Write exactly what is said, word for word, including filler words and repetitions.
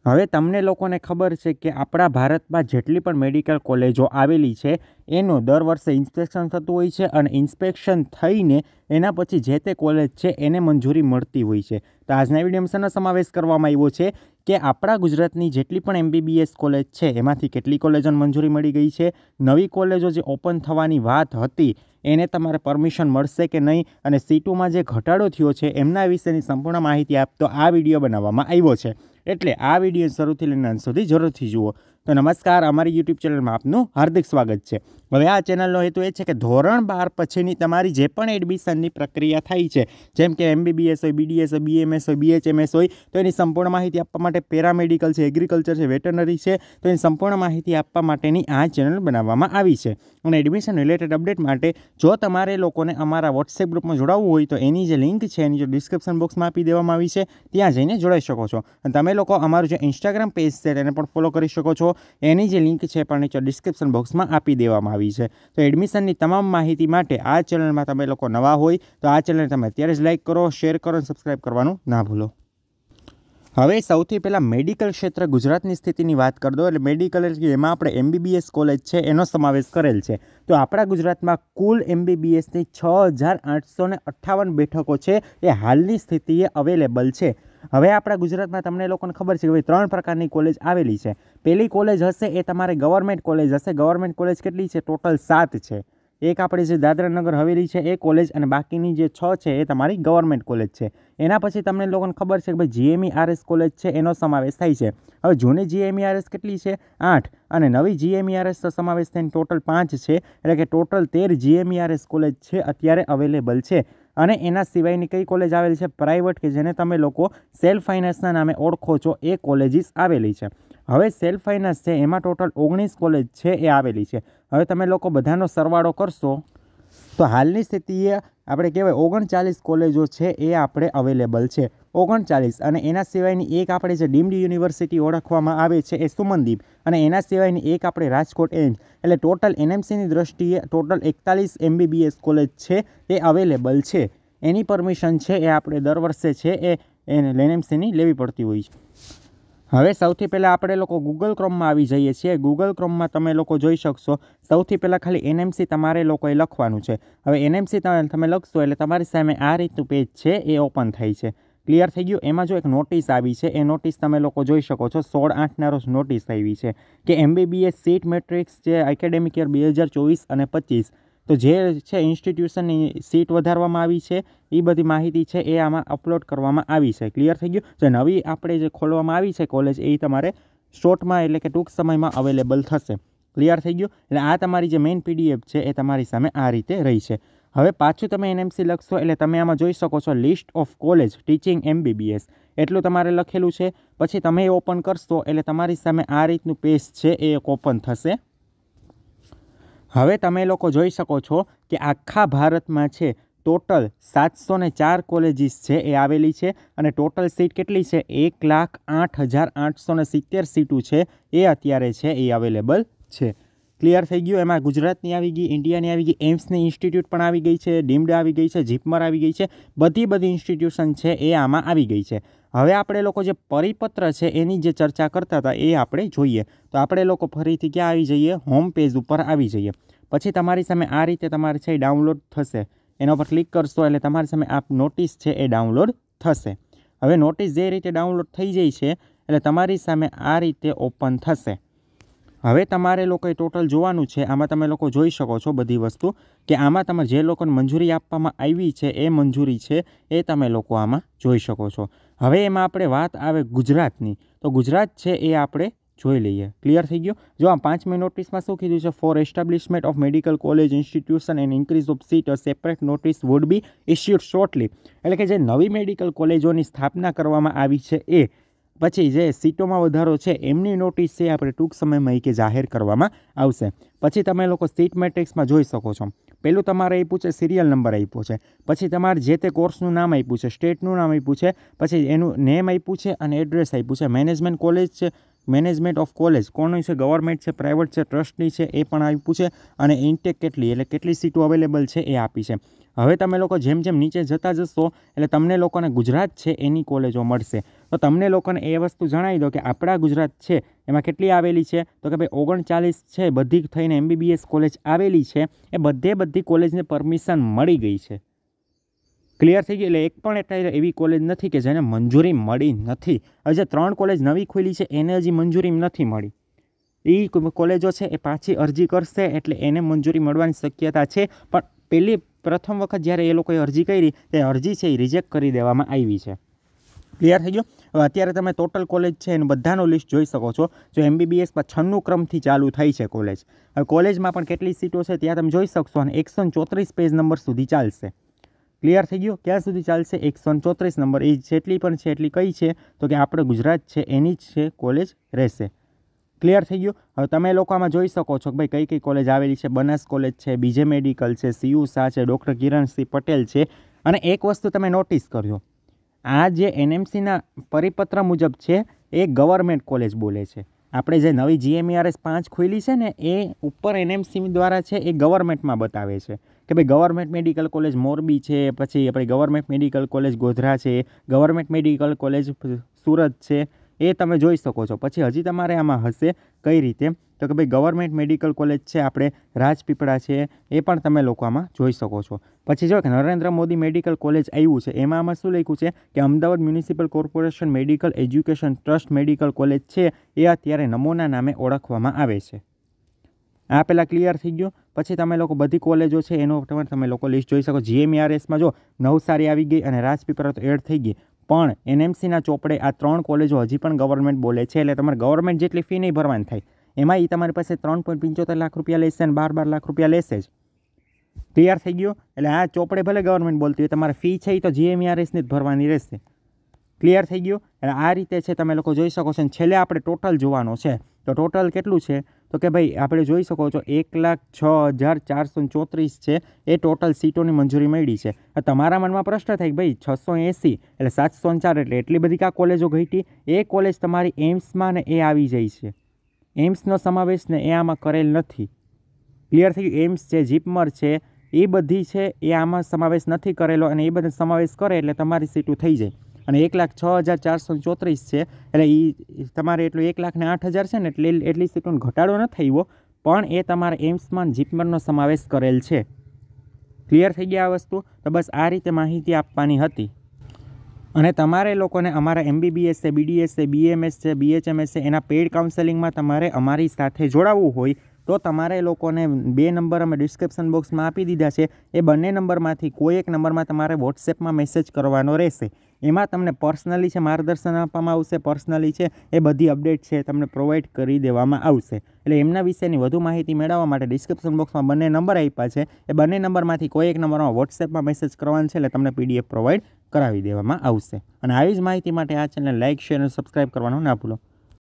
હવે તમને લોકોને ખબર છે કે આપણા ભારતમાં જેટલી પણ મેડિકલ કોલેજો આવેલી છે એનું દર વર્ષે ઇન્સ્પેક્શન થતું હોય છે અને ઇન્સ્પેક્શન થઈને એના પછી જે તે કોલેજ છે એને મંજૂરી મળતી હોય છે. તો આજના વિડીયોમાં શેનો સમાવેશ કરવામાં આવ્યો છે કે આપણા ગુજરાતની જેટલી પણ એમબીબીએસ કોલેજ છે એમાંથી કેટલી કોલેજોને મંજૂરી મળી ગઈ છે, નવી કોલેજો જે ઓપન થવાની વાત હતી એને તમારે પરમિશન મળશે કે નહીં, અને સીટોમાં જે ઘટાડો થયો છે એમના વિશેની સંપૂર્ણ માહિતી આપતો આ વિડીયો બનાવવામાં આવ્યો છે. એટલે આ વિડીયો શરૂથી લઈને અંત સુધી જરૂરથી જુઓ. તો નમસ્કાર, અમારી યુટ્યુબ ચેનલમાં આપનું હાર્દિક સ્વાગત છે. હવે આ ચેનલનો હેતુ એ છે કે ધોરણ બાર પછીની તમારી જે પણ એડમિશનની પ્રક્રિયા થઈ છે, જેમ કે એમબીબીએસ હોય, બીડીએસ હોય, બીએમએસ હોય, બીએચએમએસ હોય, તો એની સંપૂર્ણ માહિતી આપવા માટે પેરામેડિકલ છે, એગ્રીકલ્ચર છે, વેટરનરી છે, તો એની સંપૂર્ણ માહિતી આપવા માટેની આ ચેનલ બનાવવામાં આવી છે. અને એડમિશન રિલેટેડ અપડેટ માટે જો તમારે લોકોને અમારા વોટ્સએપ ગ્રુપમાં જોડાવવું હોય તો એની જે લિંક છે એની જો ડિસ્ક્રિપ્શન બોક્સમાં આપી દેવામાં આવી છે, ત્યાં જઈને જોડાઈ શકો છો. અને તમે લોકો અમારું જે ઇન્સ્ટાગ્રામ પેજ છે તેને પણ ફોલો કરી શકો છો, એની જે લિંક છે પણ નીચે ડિસ્ક્રિપ્શન બોક્સમાં આપી દેવામાં આવી છે. તો એડમિશનની તમામ માહિતી માટે આ ચેનલમાં તમે લોકો નવા હોય તો આ ચેનલ તમે અત્યારે જ લાઇક કરો, શેર કરો અને સબસ્ક્રાઈબ કરવાનું ના ભૂલો. હવે સૌથી પહેલાં મેડિકલ ક્ષેત્ર ગુજરાતની સ્થિતિની વાત કરી દો. એટલે મેડિકલ એટલે એમાં આપણે એમબીબીએસ કોલેજ છે એનો સમાવેશ કરેલ છે. તો આપણા ગુજરાતમાં કુલ એમબીબીએસની છ હજાર આઠસો ને અઠ્ઠાવન બેઠકો છે એ હાલની સ્થિતિએ અવેલેબલ છે. હવે આપણા ગુજરાતમાં તમને લોકોને ખબર છે કે ભાઈ ત્રણ પ્રકારની કોલેજ આવેલી છે. પહેલી કોલેજ હશે એ તમારે ગવર્મેન્ટ કોલેજ હશે. ગવર્મેન્ટ કોલેજ કેટલી છે? ટોટલ સાત છે. એક આપણે જે દાદરા નગર હવેલી છે એ કોલેજ, અને બાકીની જે છ છે એ તમારી ગવર્મેન્ટ કોલેજ છે. એના પછી તમને લોકોને ખબર છે કે ભાઈ જીએમઈઆરએસ કોલેજ છે એનો સમાવેશ થાય છે. હવે જૂની જીએમઈઆરએસ કેટલી છે? આઠ, અને નવી જીએમઈઆરએસનો સમાવેશ થઈને ટોટલ પાંચ છે. એટલે કે ટોટલ તેર જીએમઈઆરએસ કોલેજ છે અત્યારે અવેલેબલ છે. અને એના સિવાયની કઈ કોલેજ આવેલી છે? પ્રાઇવેટ, કે જેને તમે લોકો સેલ્ફ ફાઇનાન્સના નામે ઓળખો છો, એ કોલેજીસ આવેલી છે. હવે સેલ્ફ ફાઇનાન્સ છે એમાં ટોટલ ઓગણીસ કોલેજ છે એ આવેલી છે. હવે તમે લોકો બધાનો સરવાળો કરશો તો હાલની સ્થિતિએ આપણે કહેવાય ઓગણચાલીસ કોલેજો છે એ આપણે અવેલેબલ છે. ઓગણચાલીસ, અને એના સિવાયની એક આપણે જે ડીમ્ડ યુનિવર્સિટી ઓળખવામાં આવે છે એ સુમનદીપ, અને એના સિવાયની એક આપણે રાજકોટ એમ્સ. એટલે ટોટલ એનએમસીની દ્રષ્ટિએ ટોટલ એકતાલીસ એમબીબીએસ કોલેજ છે એ અવેલેબલ છે. એની પરમિશન છે એ આપણે દર વર્ષે છે એ એનએમસીની લેવી પડતી હોય છે. હવે સૌથી પહેલાં આપણે લોકો ગૂગલ ક્રોમમાં આવી જઈએ છીએ. ગૂગલ ક્રોમમાં તમે લોકો જોઈ શકશો, સૌથી પહેલાં ખાલી એનએમસી તમારે લોકોએ લખવાનું છે. હવે એનએમસી તમે લખશો એટલે તમારી સામે આ રીતનું પેજ છે એ ઓપન થાય છે. ક્લિયર થઈ ગયું? એમાં જો એક નોટિસ આવી છે એ નોટિસ તમે લોકો જોઈ શકો છો. સોળ આઠના રોજ નોટિસ આવી છે કે એમબીબીએસ સીટ મેટ્રિક્સ જે એકેડેમિક યર બે હજાર ચોવીસ અને પચીસ, તો જે છે ઇન્સ્ટિટ્યુશનની સીટ વધારવામાં આવી છે એ બધી માહિતી છે એ આમાં અપલોડ કરવામાં આવી છે. ક્લિયર થઈ ગયું? જે નવી આપણે જે ખોલવામાં આવી છે કોલેજ એ તમારે શોર્ટમાં એટલે કે ટૂંક સમયમાં અવેલેબલ થશે. ક્લિયર થઈ ગયું? એટલે આ તમારી જે મેઇન પીડીએફ છે એ તમારી સામે આ રીતે રહી છે. હવે પાછું તમે એનએમસી લખશો એટલે તમે આમાં જોઈ શકો છો list of college teaching MBBS એટલું તમારે લખેલું છે. પછી તમે એ ઓપન કરશો એટલે તમારી સામે આ રીતનું પેજ છે એ એક ઓપન થશે. હવે તમે લોકો જોઈ શકો છો કે આખા ભારતમાં છે ટોટલ સાતસો ને ચાર કોલેજીસ છે એ આવેલી છે, અને ટોટલ સીટ કેટલી છે? એક લાખ આઠ હજાર આઠસો ને સિત્તેર સીટું છે એ અત્યારે છે એ અવેલેબલ છે. ક્લિયર થઈ ગયું? એમાં ગુજરાતની આવી ગઈ, ઇન્ડિયાની આવી ગઈ, એમ્સની ઇન્સ્ટિટ્યૂટ પણ આવી ગઈ છે, ડીમ્ડ આવી ગઈ છે, જીપમર આવી ગઈ છે, બધી બધી ઇન્સ્ટિટ્યુશન છે એ આમાં આવી ગઈ છે. હવે આપણે લોકો જે પરિપત્ર છે એની જે ચર્ચા કરતા હતા એ આપણે જોઈએ. તો આપણે લોકો ફરીથી ક્યાં આવી જઈએ? હોમ પેજ ઉપર આવી જઈએ. પછી તમારી સામે આ રીતે તમારે છે એ ડાઉનલોડ થશે. એના પર ક્લિક કરશો એટલે તમારી સામે આ નોટિસ છે એ ડાઉનલોડ થશે. હવે નોટિસ જે રીતે ડાઉનલોડ થઈ જાય છે એટલે તમારી સામે આ રીતે ઓપન થશે. હવે તમારે લોકોએ ટોટલ જોવાનું છે. આમાં તમે લોકો જોઈ શકો છો બધી વસ્તુ કે આમાં તમે જે લોકોને મંજૂરી આપવામાં આવી છે એ મંજૂરી છે એ તમે લોકો આમાં જોઈ શકો છો. હવે એમાં આપણે વાત આવે ગુજરાતની, તો ગુજરાત છે એ આપણે જોઈ લઈએ. ક્લિયર થઈ ગયું? જો આ પાંચમી નોટિસમાં શું કીધું છે? For establishment of medical college institution and increase of seat a separate notice would be issued shortly. એટલે કે જે નવી મેડિકલ કોલેજોની સ્થાપના કરવામાં આવી છે એ પછી જે સીટોમાં વધારો છે એમની નોટિસ છે આપણે ટૂંક સમયમાં કે જાહેર કરવામાં આવશે. પછી તમે લોકો સીટ મેટ્રિક્સમાં જોઈ શકો છો. પહેલું તમારે આપ્યું છે સિરિયલ નંબર આપ્યો છે, પછી તમારે જે તે કોર્સનું નામ આપ્યું છે, સ્ટેટનું નામ આપ્યું છે, પછી એનું નેમ આપ્યું છે અને એડ્રેસ આપ્યું છે. મેનેજમેન્ટ કોલેજ છે, મેનેજમેન્ટ ઓફ કોલેજ કોનું છે? ગવર્મેન્ટ છે, પ્રાઇવેટ છે, ટ્રસ્ટની છે એ પણ આપ્યું છે, અને ઇન્ટેક કેટલી એટલે કેટલી સીટો અવેલેબલ છે એ આપી છે. હવે તમે લોકો જેમ જેમ નીચે જતા જશો એટલે તમને લોકોને ગુજરાત છે એની કોલેજો મળશે. તો તમને લોકોને એ વસ્તુ જણાવી દો કે આપણા ગુજરાત છે એમાં કેટલી આવેલી છે, તો કે ભાઈ ઓગણચાલીસ છે બધી થઈને એમબીબીએસ કોલેજ આવેલી છે. એ બધે બધી કોલેજને પરમિશન મળી ગઈ છે. ક્લિયર થઈ ગયું. એટલે એક પણ એટલે એવી કોલેજ નથી કે જેને મંજૂરી મળી નથી. હવે જે ત્રણ કોલેજ નવી ખુલી છે એને હજી મંજૂરી નથી મળી. એ કોલેજો છે એ પાછી અરજી કરશે એટલે એને મંજૂરી મળવાની શક્યતા છે. પણ પહેલી પ્રથમ વખત જ્યારે એ લોકોએ અરજી કરી તે અરજી છે એ રિજેક્ટ કરી દેવામાં આવી છે. ક્લિયર થઈ ગયો. હવે અત્યારે તમે ટોટલ કોલેજ છે એનું બધાનું લિસ્ટ જોઈ શકો છો. જો એમબીબીએસમાં છન્નું ક્રમથી ચાલુ થઈ છે કોલેજ. હવે કોલેજમાં પણ કેટલી સીટો છે ત્યાં તમે જોઈ શકશો અને એકસો ચોત્રીસ પેજ નંબર સુધી ચાલશે. ક્લિયર થઈ ગયું. ક્યાં સુધી ચાલશે? એકસો ચોત્રીસ નંબર. એ જેટલી પણ છે એટલી કઈ છે તો કે આપણે ગુજરાત છે એની જ છે કોલેજ રહેશે. ક્લિયર થઈ ગયું. હવે તમે લોકો આમાં જોઈ શકો છો કે ભાઈ કઈ કઈ કોલેજ આવેલી છે. બનાસ કોલેજ છે, બીજે મેડિકલ છે, સીયુ શાહ છે, ડૉક્ટર કિરણસિંહ પટેલ છે. અને એક વસ્તુ તમે નોટિસ કરજો, આ જે એનએમસીના પરિપત્ર મુજબ છે એ ગવર્મેન્ટ કોલેજ બોલે છે. આપણે જે નવી જીએમઈઆરએસ પાંચ ખુલી છે ને એ ઉપર એનએમસી દ્વારા છે એ ગવર્મેન્ટમાં બતાવે છે કે ભાઈ ગવર્મેન્ટ મેડિકલ કોલેજ મોરબી છે, પછી આપણે ગવર્મેન્ટ મેડિકલ કોલેજ ગોધરા છે, ગવર્મેન્ટ મેડિકલ કોલેજ સુરત છે. એ તમે જોઈ શકો છો. પછી હજી તમારે આમાં હશે કઈ રીતે તો કે ભાઈ ગવર્મેન્ટ મેડિકલ કોલેજ છે આપણે રાજપીપળા છે એ પણ તમે લોકો આમાં જોઈ શકો છો. પછી જો કે નરેન્દ્ર મોદી મેડિકલ કોલેજ આવ્યું છે એમાં આમાં શું લખ્યું છે કે Ahmedabad municipal corporation medical education trust medical college છે એ અત્યારે નમોના નામે ઓળખવામાં આવે છે. આ પહેલાં ક્લિયર થઈ ગયું. પછી તમે લોકો બધી કોલેજો છે એનો તમે લોકો લિસ્ટ જોઈ શકો. જીએમઈઆરએસમાં જો નવસારી આવી ગઈ અને રાજપીપળા તો એડ થઈ ગઈ, પણ એનએમસીના ચોપડે આ ત્રણ કોલેજો હજી પણ ગવર્મેન્ટ બોલે છે. એટલે તમારે ગવર્મેન્ટ જેટલી ફી નહીં ભરવાની થાય. એમાં એ તમારી પાસે ત્રણ પોઈન્ટ પંચોતેર લાખ રૂપિયા લેશે અને બાર બાર લાખ રૂપિયા લેશે જ. ક્લિયર થઈ ગયું. એટલે આ ચોપડે ભલે ગવર્મેન્ટ બોલતી હોય, તમારે ફી છે એ તો જીએમઈઆરએસની જ ભરવાની રહેશે. ક્લિયર થઈ ગયું. એટલે આ રીતે છે તમે લોકો જોઈ શકો છો. છેલ્લે આપણે ટોટલ જોવાનો છે તો ટોટલ કેટલું છે તો કે ભાઈ આપણે જોઈ શકો છો એક લાખ છ હજાર ચારસો ચોત્રીસ છે એ ટોટલ સીટોની મંજૂરી મળી છે. તમારા મનમાં પ્રશ્ન થાય કે ભાઈ છસો એંસી એટલે સાતસો ચાર એટલે એટલી બધી કા કોલેજો ઘટી? એ કોલેજ તમારી એમ્સમાં ને એ આવી જાય છે. એમ્સનો સમાવેશ ને એ આમાં કરેલ નથી. ક્લિયર થઈ ગયું. એમ્સ છે, જીપમર છે, એ બધી છે એ આમાં સમાવેશ નથી કરેલો અને એ બધા સમાવેશ કરે એટલે તમારી સીટો થઈ જાય. અને એક લાખ છ હજાર ચારસો ચોત્રીસ છે એટલે એ તમારે એટલું એક લાખ ને આઠ હજાર છે ને એટલે એટલી સીટોનો ઘટાડો ન થયો, પણ એ તમારે એમ્સમાં જીપમરનો સમાવેશ કરેલ છે. ક્લિયર થઈ ગયા આ વસ્તુ? તો બસ આ રીતે માહિતી આપવાની હતી. અને તમારે લોકોને અમારા એમબીબીએસ છે, બીડીએસ છે, બીએમએસ છે, બીએચએમએસ છે એના પેઇડ કાઉન્સેલિંગમાં તમારે અમારી સાથે જોડાવવું હોય તો તમારે લોકોને બે નંબર અમે ડિસ્ક્રિપ્શન બોક્સમાં આપી દીધા છે. એ બંને નંબરમાંથી કોઈ એક નંબરમાં તમારે વોટ્સએપમાં મેસેજ કરવાનો રહેશે. એમાં તમને પર્સનલી છે માર્ગદર્શન આપવામાં આવશે. પર્સનલી છે એ બધી અપડેટ છે તમને પ્રોવાઈડ કરી દેવામાં આવશે. એટલે એમના વિશેની વધુ માહિતી મેળવવા માટે ડિસ્ક્રિપ્શન બોક્સમાં બંને નંબર આપ્યા છે. એ બંને નંબરમાંથી કોઈ એક નંબરમાં વોટ્સએપમાં મેસેજ કરવાનો છે એટલે તમને પીડીએફ પ્રોવાઈડ કરાવી દેવામાં આવશે. અને આવી જ માહિતી માટે આ ચેનલ લાઇક, શેર અને સબસ્ક્રાઈબ કરવાનું ના ભૂલો.